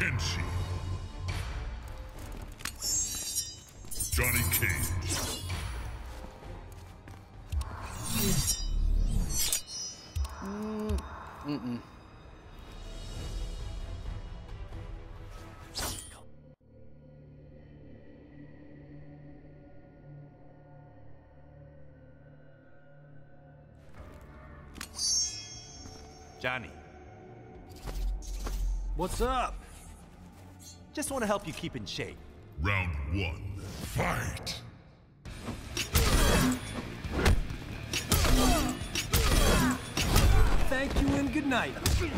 Kenshi. Johnny Cage. Johnny. What's up? Just want to help you keep in shape. Round 1. Fight! Thank you and good night.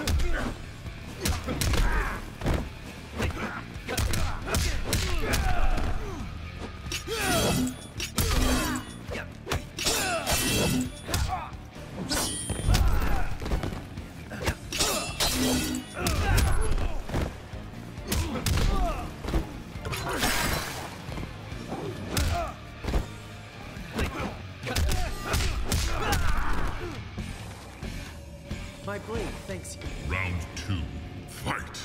My blade thanks you. Round 2. Fight!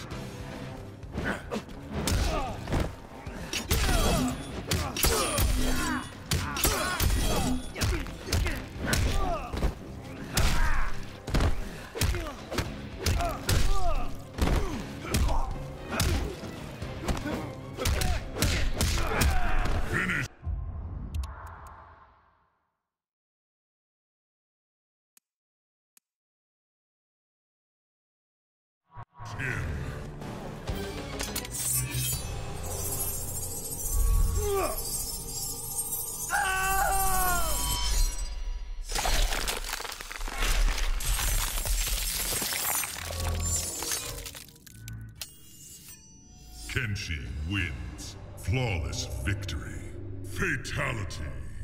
Finish! Him. Kenshi wins. Flawless victory. Fatality.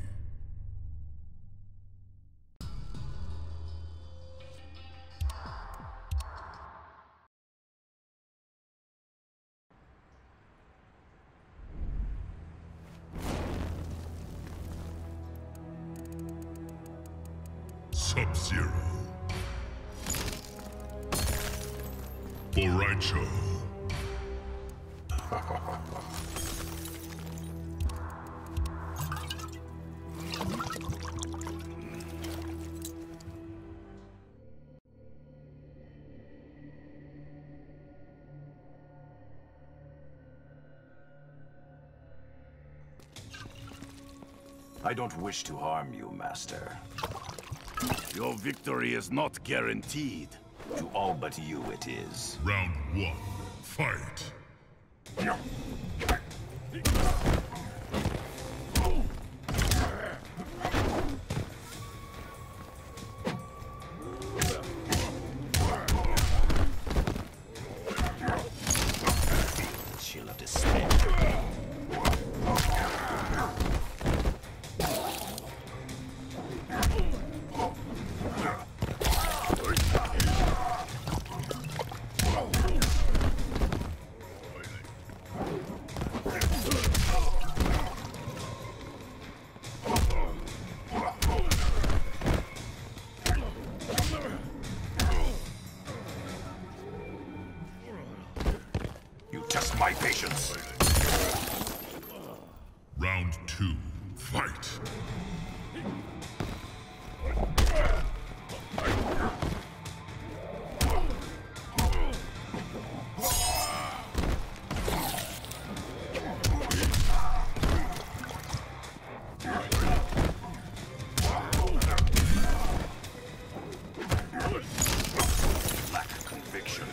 Sub-Zero. Boraicho. I don't wish to harm you, Master. Your victory is not guaranteed. To all but you it is. Round 1. Fight! Chill of despair. Test my patience. Round 2. Fight! Lack conviction.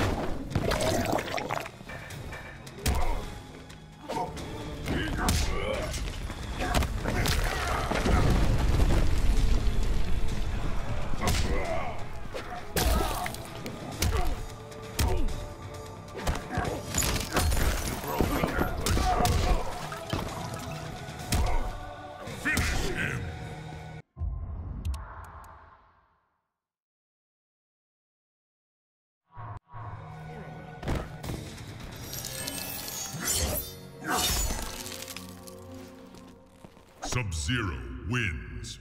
Sub-Zero wins.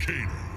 Kano.